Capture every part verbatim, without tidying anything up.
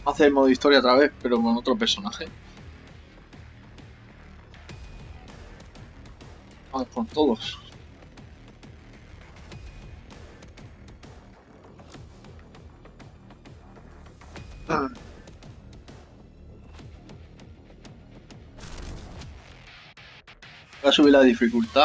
Hacer el modo historia otra vez, pero con otro personaje. Ah, con todos. Ah. Voy a subir la dificultad.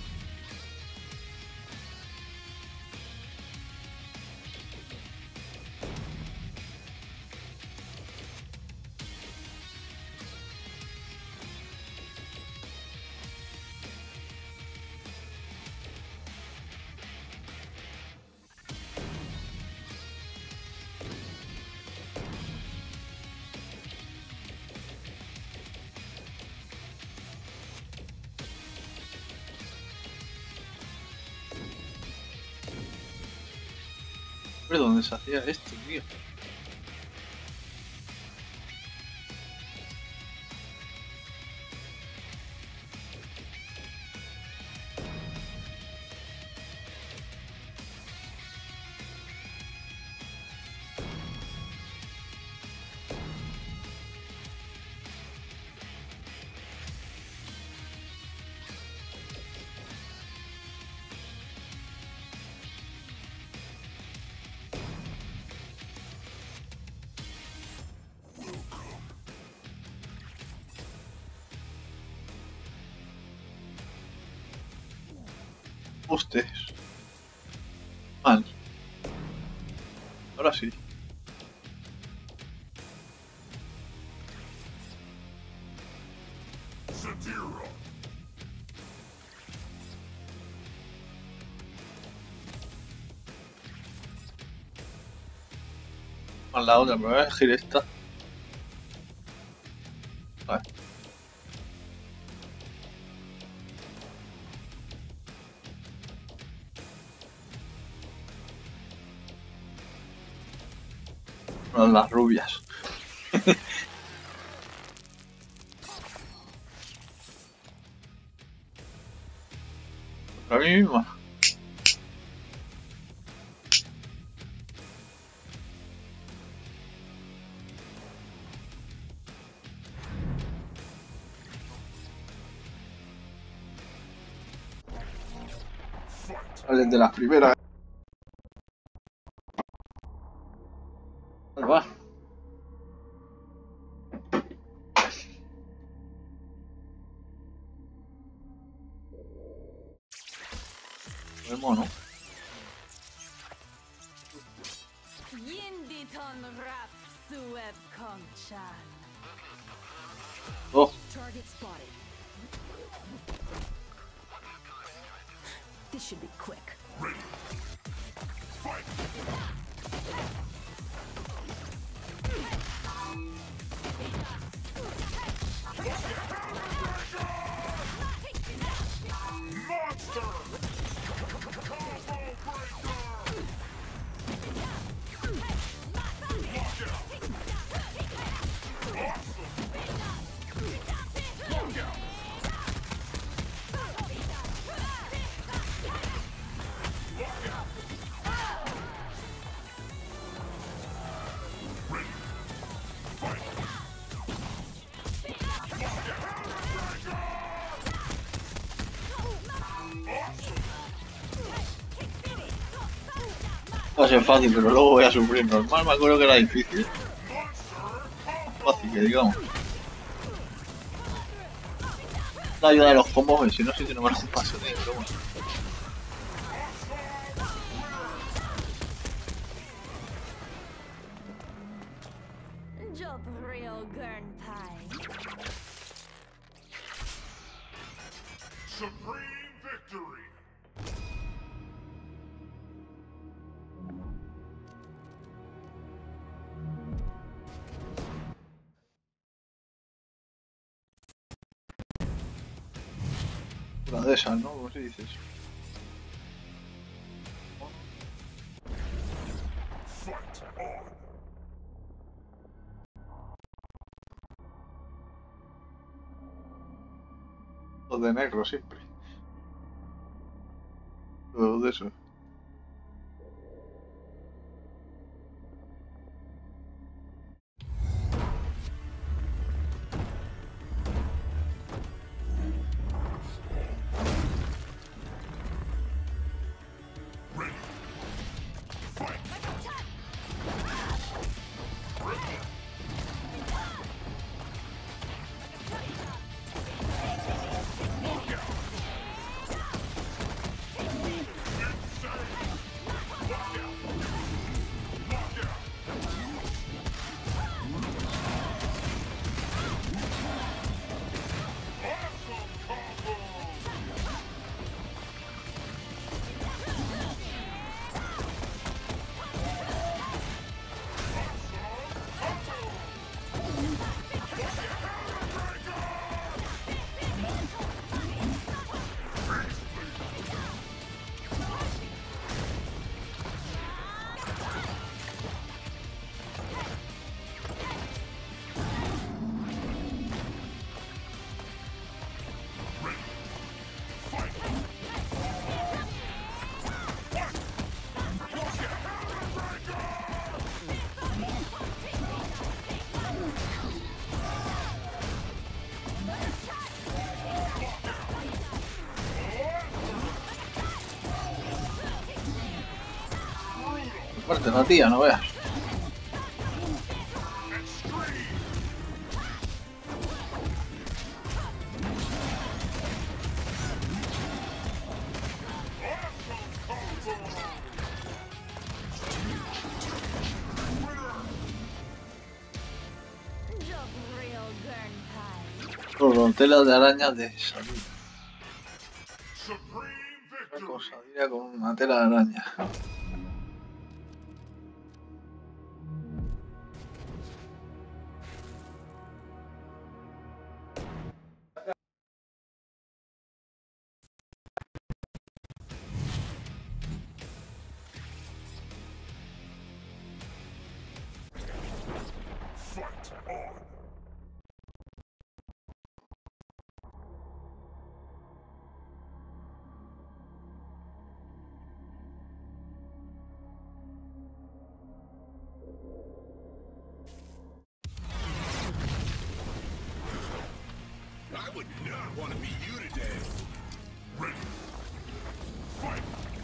¿Pero dónde se hacía esto, tío? Hostias. Mal. Ahora sí. Mal la otra, pero voy a elegir esta. Vale. Bueno, las rubias. Para mí misma. Vale, de las primeras. Vale, va. El mono. Oh. This should be quick. Va a ser fácil, pero luego voy a sufrir. Normal, me acuerdo que era difícil. Fácil, que digamos. La ayuda de los combos, si no, sí que no me lo paso, tío. Pero bueno. Job real gurn pie. Supreme victory! Una de esas, ¿no? ¿Cómo se dice eso? Fight on! Los de negro siempre. Los de eso. Fuerte la tía, no veas. Job real Gurn pie. Con telas de araña de salud. Supreme Una victory. cosa, diría con una tela de araña. Fight on. I would not want to be you today. Ready. Fight.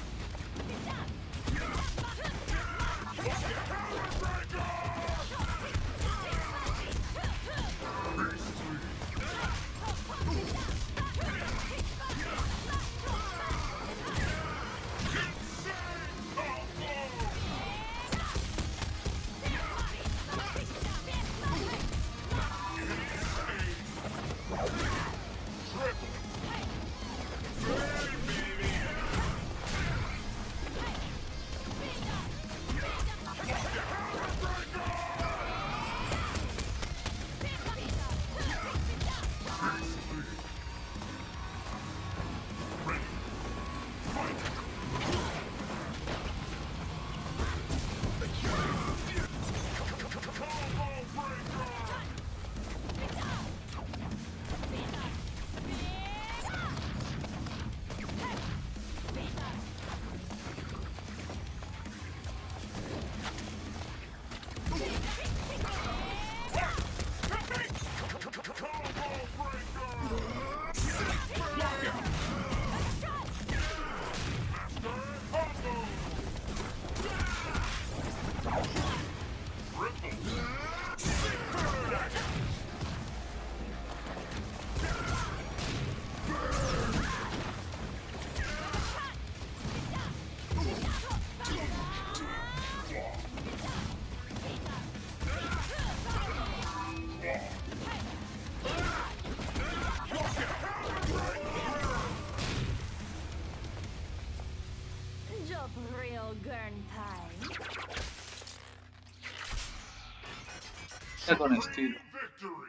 Job real Gurn pie. Ya con estilo. Victory.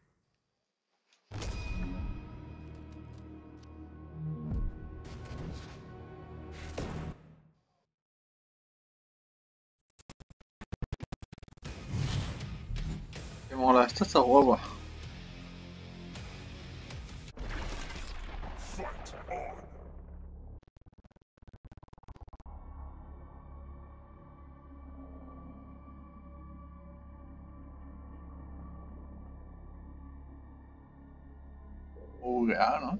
Que mola, esta está guapa. Fight on. Uy, ah, ¿no?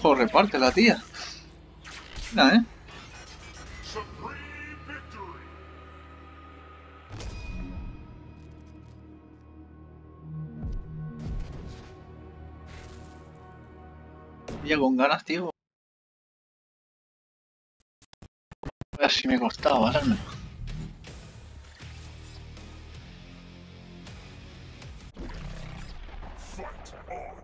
trabajo reparte la tía. Mira, ¿eh? Supreme victory. Ya con ganas, tío. Así me costaba bajarme. Fight on.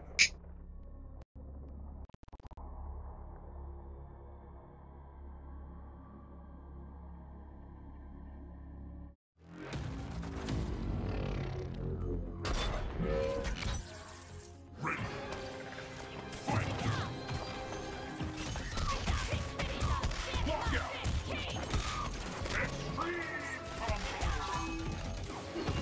Ready. Fight. Walk out. Extreme combo.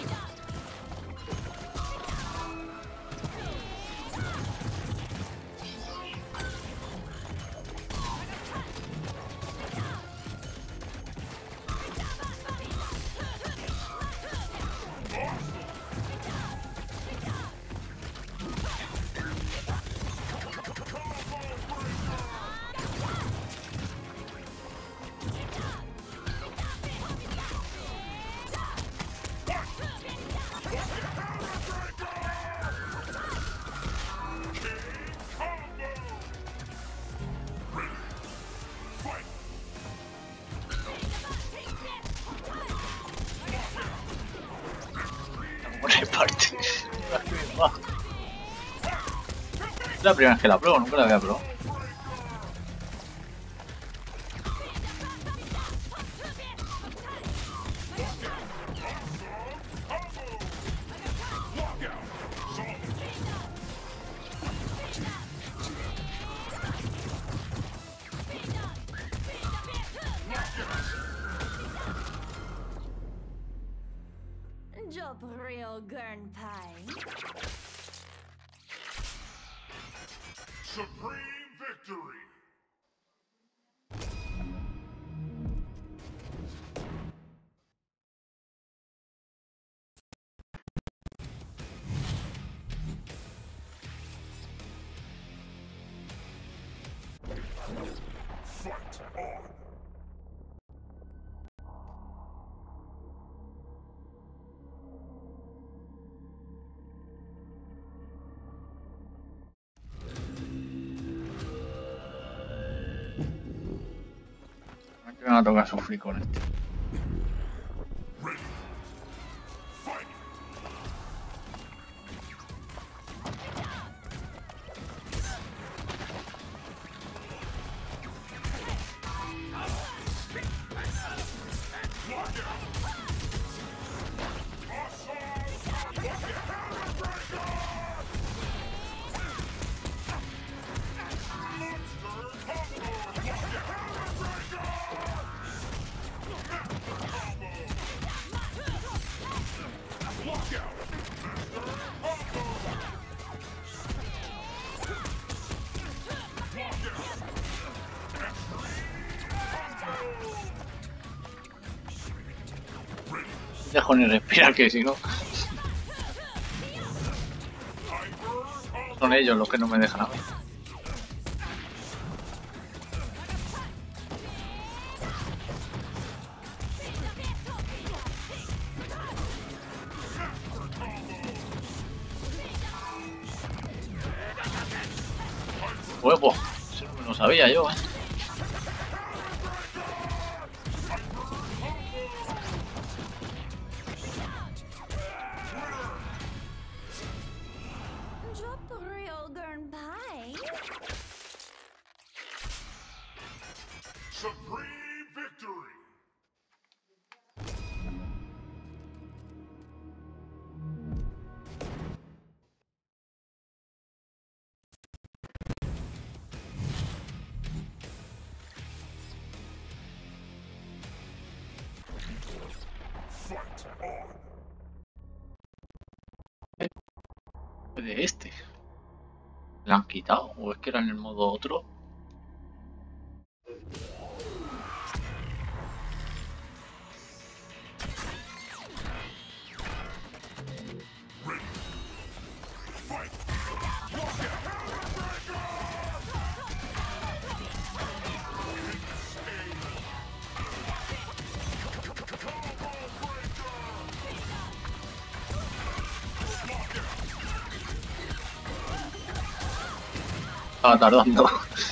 Reparte. Es la primera vez que la pruebo, nunca la había probado. Job real Gurn Pine. Supreme victory. Fight on. Me van a tocar sufrir con este. Ready. Fight. Dejo ni respirar, que si no... Son ellos los que no me dejan a mí. Huevo, eso no me lo sabía yo, ¿eh? Job real Gurn Pine. Supreme victory. Fight on. De este. ¿La han quitado? ¿O es que era en el modo otro? Ready. Fight. Estaba tardando.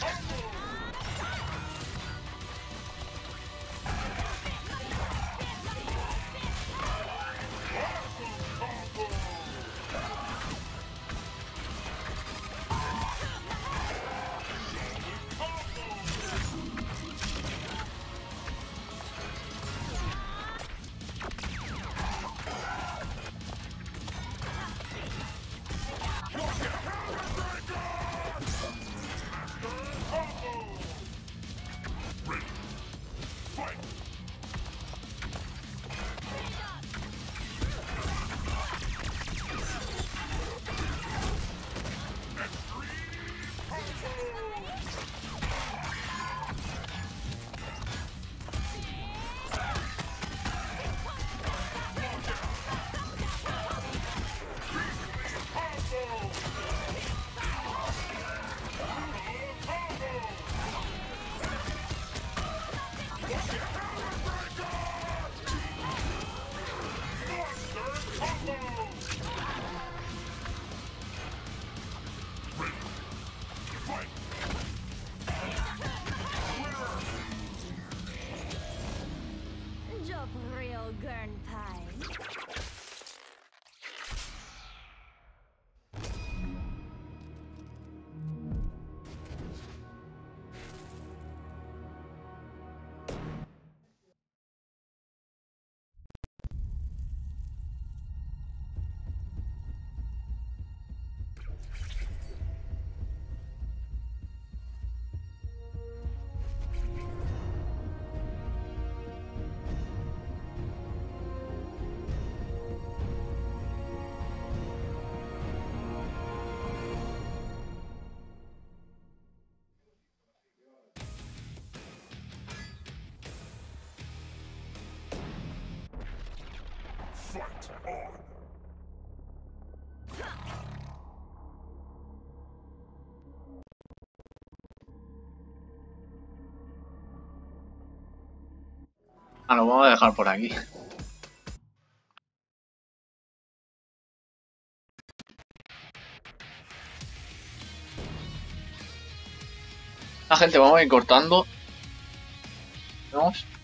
Job real gurn pie. Fight on. Ah, lo vamos a dejar por aquí. La gente, vamos a ir cortando. Vemos.